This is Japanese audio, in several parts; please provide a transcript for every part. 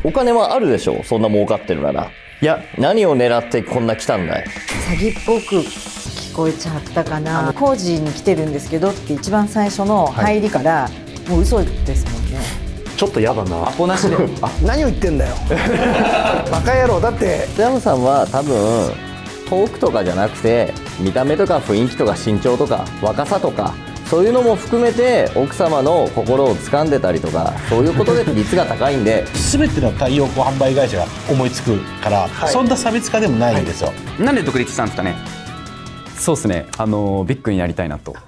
お金はあるでしょ、そんな儲かってるなら。いや、何を狙ってこんな来たんだい。 詐欺っぽく聞こえちゃったかな。工事に来てるんですけどって一番最初の入りから、もう嘘ですもんね。 ちょっとやだな。 アポなしで何を言ってんだよバカ野郎。だってヤムさんは多分トークとかじゃなくて、見た目とか雰囲気とか身長とか若さとか、そういうのも含めて奥様の心を掴んでたりとか、そういうことで率が高いんで全ての太陽光販売会社が思いつくから、そんな差別化でもないんですよ。 なんで独立したんですかね。 そうですね、ビッグになりたいなと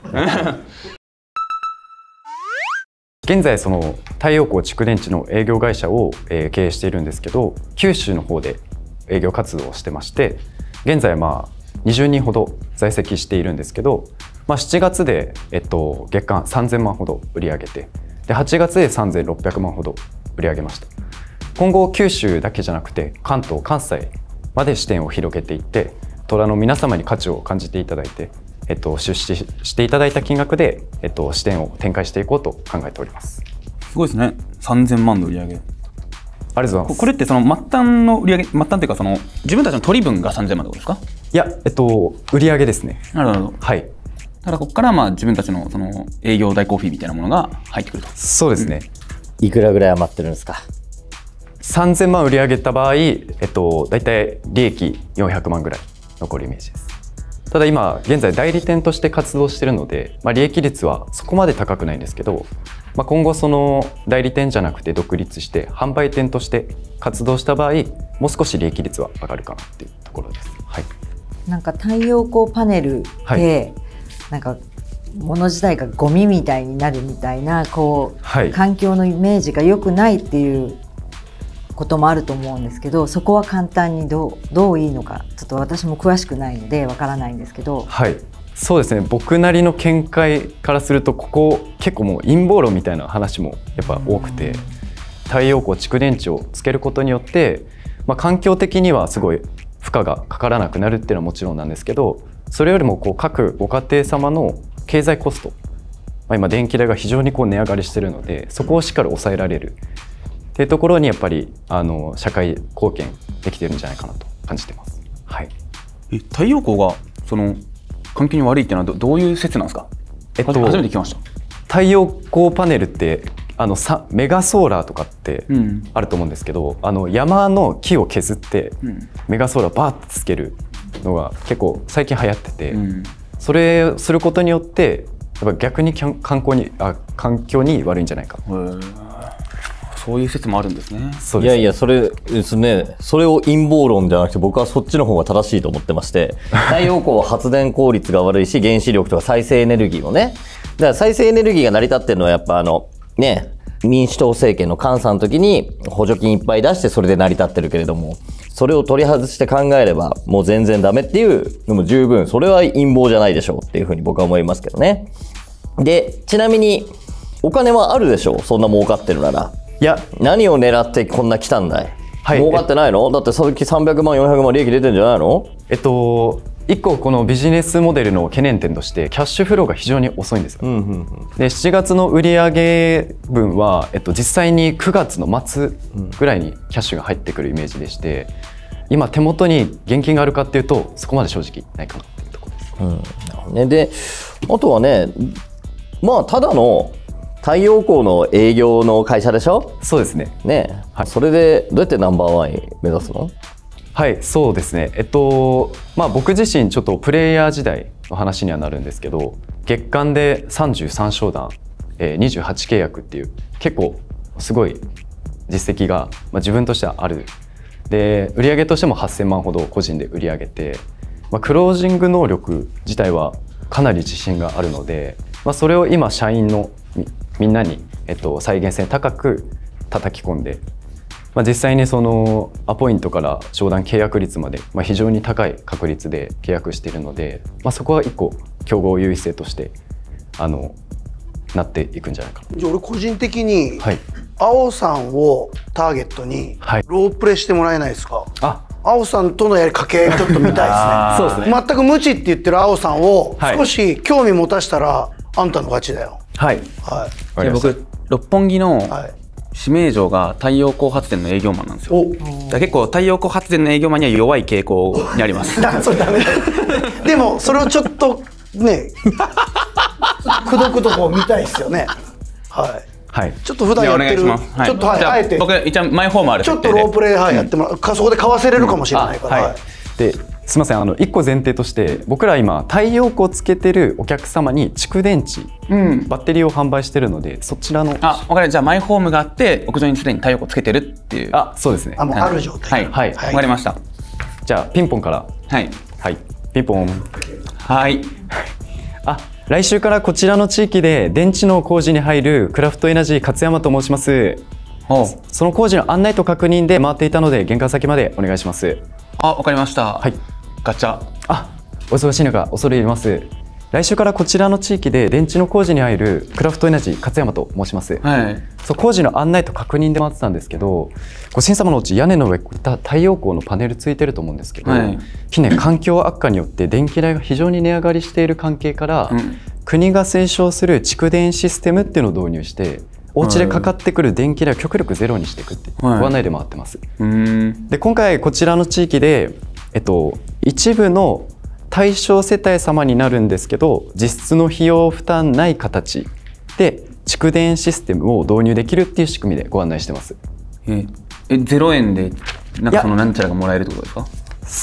現在その太陽光蓄電池の営業会社を、経営しているんですけど、九州の方で営業活動をしてまして、現在20人ほど在籍しているんですけど、7月で、月間3000万ほど売り上げて、で8月で3600万ほど売り上げました。今後九州だけじゃなくて関東関西まで視点を広げていって、虎の皆様に価値を感じていただいて、出資していただいた金額で、支店を展開していこうと考えております。 すごいですね。3000万の売り上げ。 ありがとうございます。 これってその末端の売り上げ、末端っていうかその自分たちの取り分が3000万ってことですか。 いや、売り上げですね。 なるほど。 はい。 ただここから自分たちのその営業代行フィーみたいなものが入ってくると。 そうですね。 いくらぐらい余ってるんですか。 3000万売り上げた場合、だいたい利益400万ぐらい残るイメージです。ただ今現在代理店として活動しているので、利益率はそこまで高くないんですけど、今後その代理店じゃなくて独立して販売店として活動した場合、もう少し利益率は上がるかなっていうところです。はい。 なんか太陽光パネルで、なんか物自体がゴミみたいになるみたいな環境のイメージが良くないっていうこともあると思うんですけど、そこは簡単にどういいのか、ちょっと私も詳しくないのでわからないんですけど。 はい、そうですね。僕なりの見解からすると、ここ結構もう陰謀論みたいな話もやっぱ多くて、太陽光蓄電池をつけることによって、環境的にはすごい負荷がかからなくなるっていうのはもちろんなんですけど、それよりも各ご家庭様の経済コスト、今電気代が非常に値上がりしているので、そこをしっかり抑えられるっていうところにやっぱり社会貢献できてるんじゃないかなと感じてます。はい。 太陽光がその環境に悪いっていうのはどういう説なんですか。初めて聞きました。 太陽光パネルってメガソーラーとかってあると思うんですけど、山の木を削ってメガソーラーバーってつけるのが結構最近流行ってて、それをすることによってやっぱ逆に環境に悪いんじゃないか。 そういう説もあるんですね。 いやいや、それですね。それを陰謀論じゃなくて、僕はそっちの方が正しいと思ってまして、太陽光は発電効率が悪いし、原子力とか再生エネルギーもね。だから再生エネルギーが成り立ってるのはやっぱ民主党政権の監査の時に補助金いっぱい出してそれで成り立ってるけれども、それを取り外して考えればもう全然ダメっていうのも十分、それは陰謀じゃないでしょうっていうふうに僕は思いますけどね。で、ちなみにお金はあるでしょう、そんな儲かってるなら。いや、何を狙ってこんな来たんだい。はい、儲かってないの？だってさっき300万400万利益出てんじゃないの？ 一個このビジネスモデルの懸念点としてキャッシュフローが非常に遅いんですよ。で、7月の売上分は、実際に9月の末ぐらいにキャッシュが入ってくるイメージでして、今手元に現金があるかっていうとそこまで正直ないかなっていうところです。 なるほどね。で、あとはね、ただの太陽光の営業の会社でしょ。 そうですね。 はい、それでどうやってナンバーワン目指すの？ はい、そうですね。僕自身ちょっとプレイヤー時代の話にはなるんですけど、月間で33商談、28契約っていう結構すごい実績が、自分としてはある。で、売上としても8000万ほど個人で売り上げて、クロージング能力自体はかなり自信があるので、それを今社員のみんなに、再現性高く叩き込んで、実際にそのアポイントから商談契約率まで、非常に高い確率で契約しているので、そこは一個競合優位性としてなっていくんじゃないかな。 じゃあ俺個人的に、青さんをターゲットにロープレしてもらえないですか？青さんとの掛け合いちょっと見たいですね。全く無知って言ってる青さんを少し興味持たしたらあんたの勝ちだよ。 はい。じゃあ僕六本木の指名状が太陽光発電の営業マンなんですよ。だ結構太陽光発電の営業マンには弱い傾向にあります。 それダメだ。でもそれをちょっとねくどくとこ見たいですよね。はい。ちょっと普段やってる、ちょっとあえて僕一応マイホームあるちょっとロープレイやってもらうか、そこで買わせれるかもしれないから。 ですみません、1個前提として僕ら今太陽光をつけてるお客様に蓄電池、バッテリーを販売してるので、そちらの分かる。じゃあマイホームがあって屋上にすでに太陽光つけてるっていう。 そうですね。 もうある状態。 はい、分かりました。 じゃあピンポンから。はい、ピンポン。 はい。 来週からこちらの地域で電池の工事に入るクラフトエナジー勝山と申します。その工事の案内と確認で回っていたので玄関先までお願いします。 わかりました。ガチャ。 お忙しい中恐れ入ります。来週からこちらの地域で電池の工事に入るクラフトエナジー勝山と申します。そう、工事の案内と確認で回ってたんですけど、ご主人様のうち屋根の上太陽光のパネルついてると思うんですけど、近年環境悪化によって電気代が非常に値上がりしている関係から、国が推奨する蓄電システムっていうのを導入して、お家でかかってくる電気代を極力ゼロにしていくってご案内で回ってます。で今回こちらの地域で、一部の対象世帯様になるんですけど、実質の費用負担ない形で蓄電システムを導入できるっていう仕組みでご案内してます。 0円でなんかそのなんちゃらがもらえるってことですか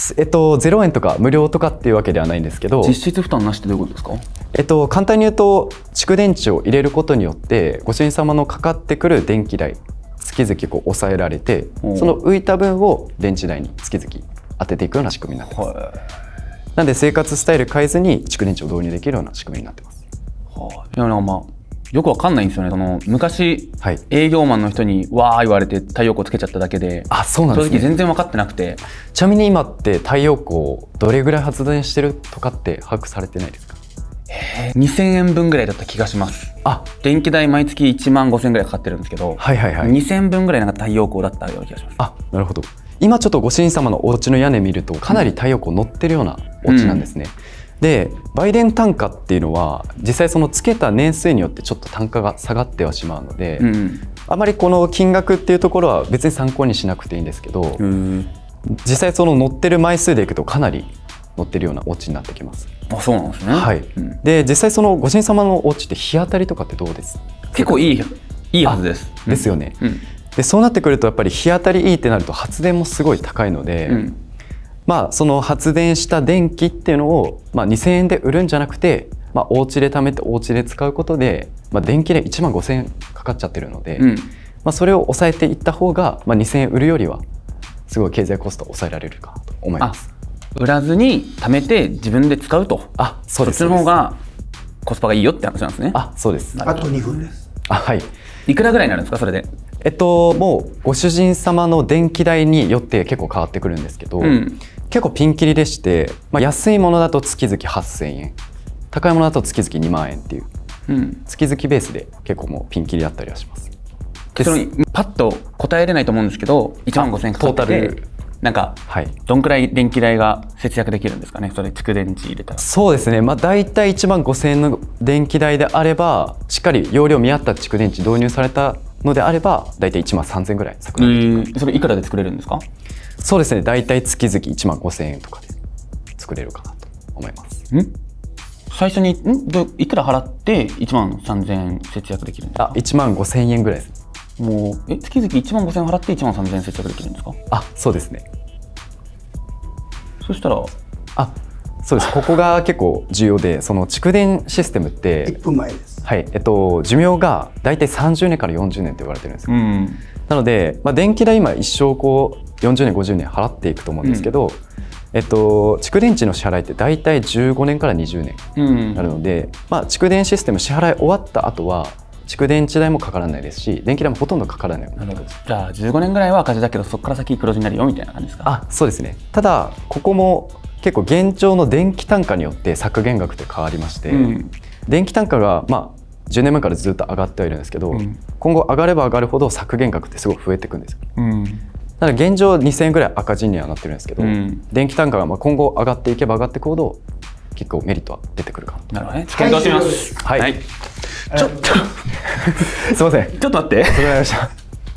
？0円とか無料とかっていうわけではないんですけど、 実質負担なしってどういうことですか？ 簡単に言うと蓄電池を入れることによってご主人様のかかってくる電気代月々こう抑えられて、その浮いた分を電池代に月々当てていくような仕組みになってます。なんで生活スタイル変えずに蓄電池を導入できるような仕組みになってます。 いやよくわかんないんですよね。その昔、営業マンの人にわー言われて太陽光つけちゃっただけで、 そうなんですね。 正直全然分かってなくて。 ちなみに今って太陽光どれぐらい発電してるとかって把握されてないですか ？2000円分ぐらいだった気がします。電気代毎月1万5000円ぐらいかかってるんですけど、2000分ぐらいなんか太陽光だったような気がします。 なるほど。今ちょっとご主人様のお家の屋根見るとかなり太陽光乗ってるようなお家なんですね。で売電単価っていうのは実際そのつけた年数によってちょっと単価が下がってはしまうので、あまりこの金額っていうところは別に参考にしなくていいんですけど、実際その乗ってる枚数でいくとかなり乗ってるようなお家になってきます。 そうなんですね。 で実際そのご主人様のお家って日当たりとかってどうです？ 結構いいはずです。 ですよね。でそうなってくるとやっぱり日当たりいいってなると発電もすごい高いので、その発電した電気っていうのを、2000円で売るんじゃなくて、お家で貯めてお家で使うことで、電気で1万5000円かかっちゃってるので、それを抑えていった方が、2000円売るよりはすごい経済コストを抑えられるかなと思います。 売らずに貯めて自分で使うと。 そうです。 そっちの方がコスパがいいよって話なんですね。 そうです。 あと2分です。 いくらぐらいになるんですかそれで？ もうご主人様の電気代によって結構変わってくるんですけど、結構ピンキリでして、安いものだと月々8000円、高いものだと月々2万円っていう、月々ベースで結構もうピンキリだったりはします。 それにパッと答えれないと思うんですけど、1万5000円かかってて、なんかどんくらい電気代が節約できるんですかね、それ蓄電池入れたら。 そうですね、大体1万5000円の電気代であれば、しっかり容量見合った蓄電池導入されたのであれば大体1万3000円ぐらい削減できる。 それいくらで作れるんですか？ そうですね、大体月々1万5000円とかで作れるかなと思います。 最初にいくら払って1万3000円節約できるんですか ？1万5000円ぐらいです。 もう月々1万5000円払って1万3000円節約できるんですか？ そうですね。 そしたらそうです。ここが結構重要で、その蓄電システムって 1分前です。 寿命が大体30年から40年って言われてるんですよ。なので、電気代今一生こう40年50年払っていくと思うんですけど、蓄電池の支払いって大体15年から20年になるので、蓄電システム支払い終わった後は蓄電池代もかからないですし、電気代もほとんどかからないようになってます。 じゃあ15年ぐらいは赤字だけどそこから先黒字になるよみたいな感じですか？ そうですね。ただここも結構現状の電気単価によって削減額って変わりまして、電気単価が10年前からずっと上がってはいるんですけど、今後上がれば上がるほど削減額ってすごい増えていくんですよ。ただ現状2000円ぐらい赤字にはなってるんですけど、電気単価が今後上がっていけば上がっていくほど結構メリットは出てくるかな。なるほどね。検討します。 ちょっとすいません。 ちょっと待って。 わかりました。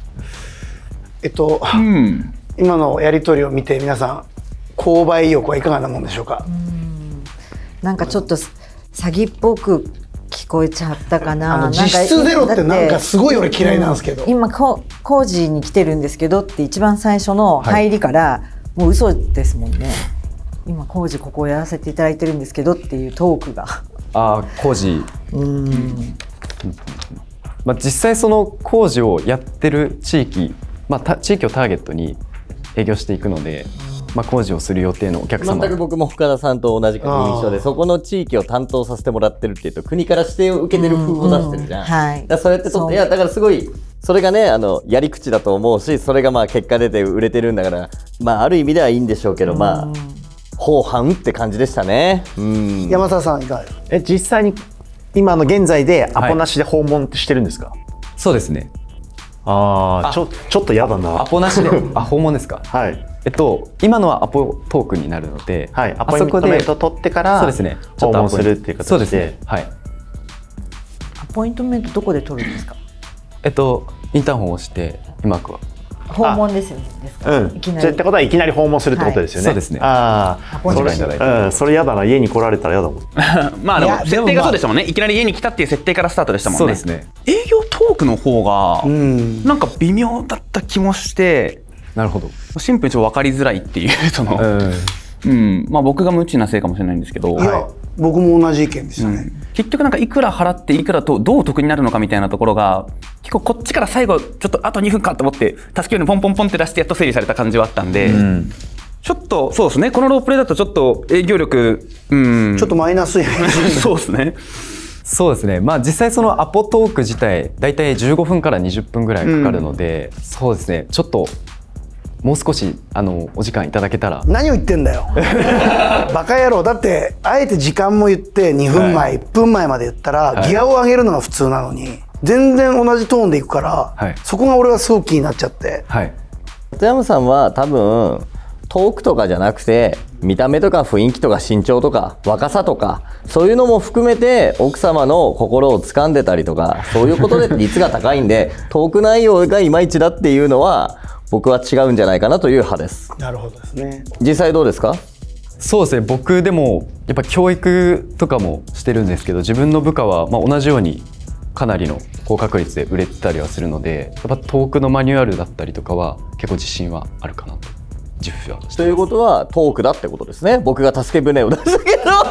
今のやり取りを見て皆さん購買意欲はいかがなもんでしょうか。 なんかちょっと詐欺っぽく聞こえちゃったかな。 実質ゼロってなんかすごい俺嫌いなんですけど、 今工事に来てるんですけどって一番最初の入りからもう嘘ですもんね。今工事ここをやらせていただいてるんですけどっていうトークが。 工事。実際その工事をやってる地域、地域をターゲットに営業していくので、工事をする予定のお客様、 全く僕も深田さんと同じく印象で、そこの地域を担当させてもらってるっていうと国から指定を受けてる風を出してるじゃん。だからそれってとって、いやだからすごいそれがねやり口だと思うし、それが結果出て売れてるんだから、ある意味ではいいんでしょうけど、後半って感じでしたね。 山田さんいかがですか。 実際に今の現在でアポなしで訪問してるんですか。 そうですね。 ちょっと嫌だな。 アポなしで訪問ですか。 はい。 今のはアポトークになるので、 アポイントメント取ってから訪問するっていう形で。 そうですね。はい。 アポイントメントどこで取るんですか。 インターホンを押してうまくは。 訪問ですよね。 いきなり。ってことはいきなり訪問するってことですよね。 そうですね。 それ嫌だな。家に来られたら嫌だもん。 でも設定がそうでしたもんね。いきなり家に来たっていう設定からスタートでしたもんね。 そうですね。 営業トークの方がなんか微妙だった気もして。 なるほど。 シンプルに分かりづらいっていうその、僕が無知なせいかもしれないんですけど、 いや、僕も同じ意見でしたね。 結局なんかいくら払っていくらとどう得になるのかみたいなところが結構こっちから最後ちょっとあと2分かと思って助けをポンポンポンって出してやっと整理された感じはあったんで、ちょっとそうですね、このロープレイだとちょっと営業力ちょっとマイナスイメージそうですね。 そうですね。実際そのアポトーク自体だいたい15分から20分ぐらいかかるので、そうですね。ちょっともう少しお時間いただけたら。 何を言ってんだよバカ野郎。だってあえて時間も言って2分前、1分前まで言ったらギアを上げるのが普通なのに全然同じトーンでいくから、そこが俺はすごく気になっちゃって。 松山さんは多分トークとかじゃなくて見た目とか雰囲気とか身長とか若さとかそういうのも含めて奥様の心を掴んでたりとか、そういうことで率が高いんでトーク内容がいまいちだっていうのは僕は違うんじゃないかなという派です。 なるほどですね。 実際どうですか。 そうですね。僕でもやっぱ教育とかもしてるんですけど、自分の部下は同じようにかなりの高確率で売れてたりはするので、やっぱトークのマニュアルだったりとかは結構自信はあるかなと自負はしてます。 ということはトークだってことですね。僕が助け舟を出したけど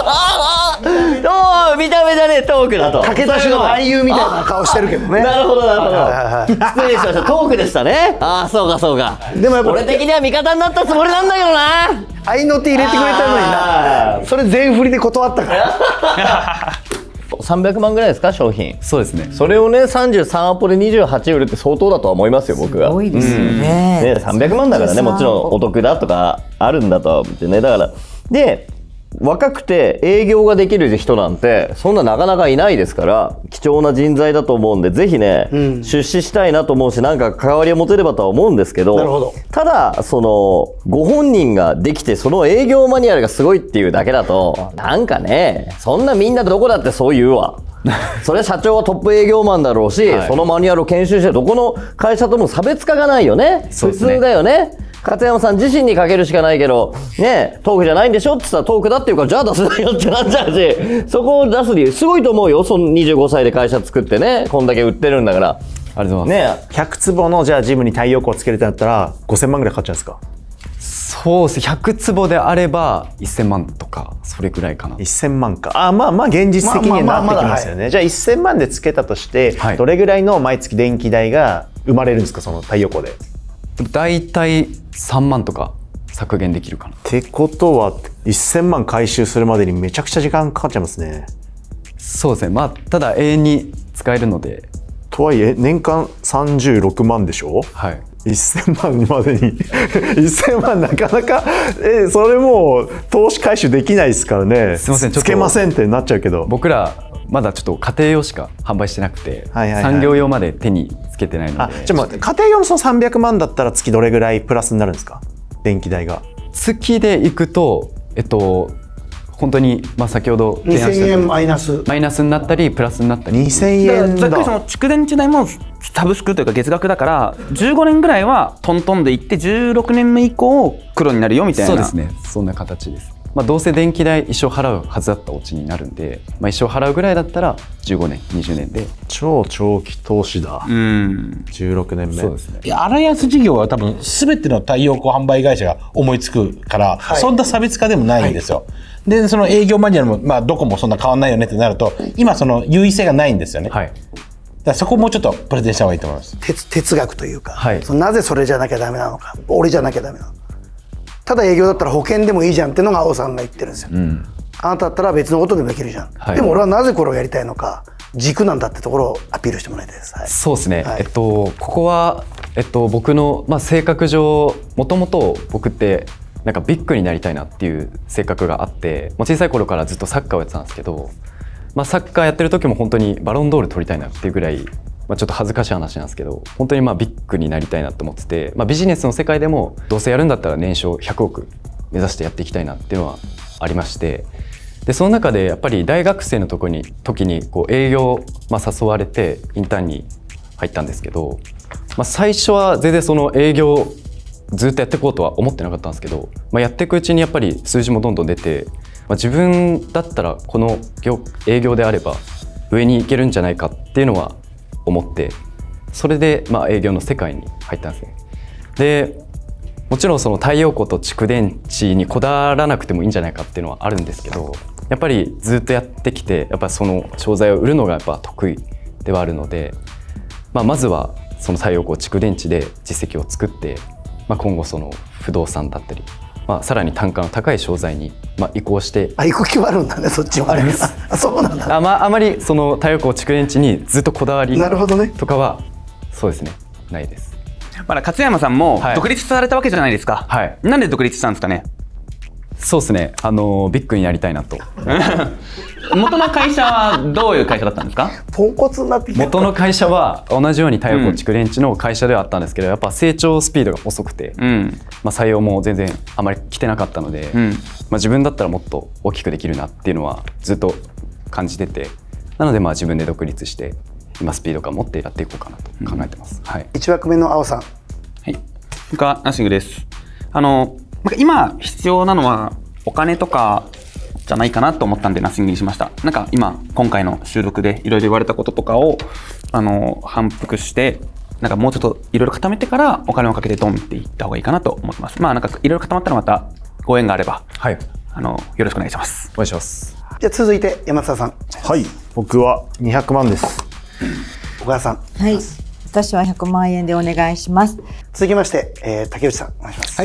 見た目じゃねえトークだと。 駆け出しの俳優みたいな顔してるけどね。 なるほどなるほど。失礼しました。トークでしたね。そうかそうか。でもやっぱ俺的には味方になったつもりなんだけどな。 合いの手入れてくれたのにな。それ全振りで断ったから 300万ぐらいですか商品。 そうですね。 それをね33アポで28売るって相当だとは思いますよ僕が。 すごいですよね。 300万だからね、もちろんお得だとかあるんだとは思ってね。だからで若くて営業ができる人なんてそんななかなかいないですから、貴重な人材だと思うんで、ぜひね、出資したいなと思うし、なんか関わりを持てればとは思うんですけど、 なるほど。 ただそのご本人ができてその営業マニュアルがすごいっていうだけだと、なんかね、そんなみんなどこだってそう言うわそれ社長はトップ営業マンだろうし、そのマニュアルを研修してどこの会社とも差別化がないよね。普通だよね。勝山さん自身にかけるしかないけどね、トークじゃないんでしょって言ったらトークだっていうから、じゃあ出すなよってなっちゃうし、そこを出す理由すごいと思うよ。その25歳で会社作ってね、こんだけ売ってるんだから。ありがとうございます。 100坪のじゃあジムに太陽光つけるってなったら5000万ぐらいかかっちゃうんですか。 そうです。100坪であれば1000万とかそれくらいかな。 1000万か。まあ現実的になってきますよね。じゃあ1000万でつけたとして、どれぐらいの毎月電気代が生まれるんですか、その太陽光で。 だいたい3万とか削減できるかな。 ってことは1000万回収するまでにめちゃくちゃ時間かかっちゃいますね。 そうですね。ただ永遠に使えるので。 とはいえ年間36万でしょ。1000万までに1000万なかなかそれもう投資回収できないですからね。 すいません、ちょっとつけませんってなっちゃうけど、 僕らまだちょっと家庭用しか販売してなくて、産業用まで手につけてないので。 じゃあ家庭用のその300万だったら月どれぐらいプラスになるんですか、電気代が。 月でいくと本当に先ほど提案した 2000円マイナスになったりプラスになったり。 2000円ざっくりその蓄電池代もサブスクというか月額だから15年ぐらいはトントンでいって16年目以降黒になるよみたいな。 そうですね、そんな形です。どうせ電気代一生払うはずだったお家になるんで、一生払うぐらいだったら15年20年で超長期投資だ。16年目。 そうですね。 いや、荒安事業は多分全ての太陽光販売会社が思いつくから、そんな差別化でもないんですよ。でその営業マニュアルもどこもそんな変わんないよねってなると今その優位性がないんですよね。だからそこをもうちょっとプレゼンした方がいいと思います。 哲学というか、なぜそれじゃなきゃダメなのか、俺じゃなきゃダメなのか。ただ営業だったら保険でもいいじゃんっていうのが青さんが言ってるんですよ。あなただったら別のことでもできるじゃん。でも俺はなぜこれをやりたいのか、軸なんだってところをアピールしてもらいたいです。 そうですね。ここは僕の性格上もともと僕ってなんかビッグになりたいなっていう性格があって、小さい頃からずっとサッカーをやってたんですけど、サッカーやってる時も本当にバロンドール取りたいなっていうぐらい、ちょっと恥ずかしい話なんですけど、本当にビッグになりたいなと思ってて、ビジネスの世界でもどうせやるんだったら年商100億目指してやっていきたいなっていうのはありまして、でその中でやっぱり大学生の時にこう営業、誘われてインターンに入ったんですけど、最初は全然その営業ずっとやっていこうとは思ってなかったんですけど、やっていくうちにやっぱり数字もどんどん出て、自分だったらこの営業であれば上に行けるんじゃないかっていうのは思って、それで営業の世界に入ったんですね。でもちろんその太陽光と蓄電池にこだわらなくてもいいんじゃないかっていうのはあるんですけど、やっぱりずっとやってきてやっぱその商材を売るのがやっぱ得意ではあるので、まずはその太陽光蓄電池で実績を作って、今後その不動産だったり、さらに単価の高い商材に移行して。 行く気はあるんだね、そっちは。あります。そうなんだ。 あまりその太陽光蓄電池にずっとこだわりとかはそうですね、ないです。 勝山さんも独立されたわけじゃないですか。なんで独立したんですかね。 そうですね、ビッグになりたいなと。 元の会社はどういう会社だったんですか。 ポンコツになってきた。 元の会社は同じように太陽光蓄電池の会社ではあったんですけど、やっぱ成長スピードが遅くて、採用も全然あまり来てなかったので、自分だったらもっと大きくできるなっていうのはずっと感じてて、なので自分で独立して今スピード感持ってやっていこうかなと考えてます。 1枠目の青さん。はい、 僕はナッシングです。今必要なのはお金とかじゃないかなと思ったんでナッシングにしました。今回の収録でいろいろ言われたこととかを反復して、もうちょっといろいろ固めてからお金をかけてドンっていった方がいいかなと思ってます。いろいろ固まったらまたご縁があれば、よろしくお願いします。 お願いします。 じゃあ続いて山田さん。 はい、僕は200万です。 小川さん。 はい、私は100万円でお願いします。 続きまして、竹内さんお願いします。 はい、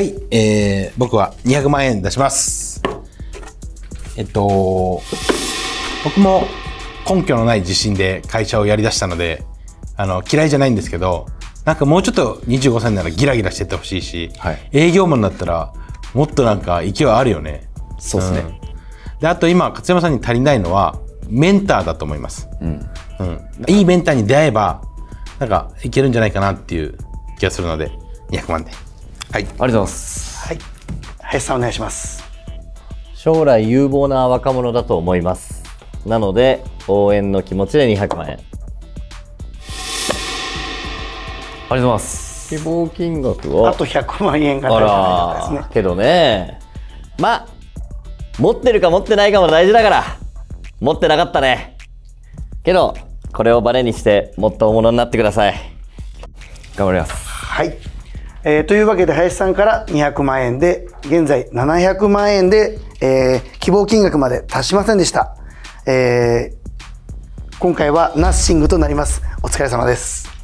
僕は200万円出します。僕も根拠のない自信で会社をやりだしたので、嫌いじゃないんですけど、もうちょっと25歳ならギラギラしてってほしいし、営業マンだったらもっと勢いあるよね。 そうですね。 であと今勝山さんに足りないのはメンターだと思います。いいメンターに出会えばいけるんじゃないかなっていう気がするので200万で。はい、ありがとうございます。 はい、林さんお願いします。 将来有望な若者だと思います。なので応援の気持ちで200万円。 ありがとうございます。 希望金額はあと100万円が大事なんですね。 けどね、持ってるか持ってないかも大事だから。持ってなかったね。けどこれをバネにしてもっと大物になってください。 頑張ります。 はい、というわけで林さんから200万円で現在700万円で、希望金額まで達しませんでした。今回はナッシングとなります。お疲れ様です。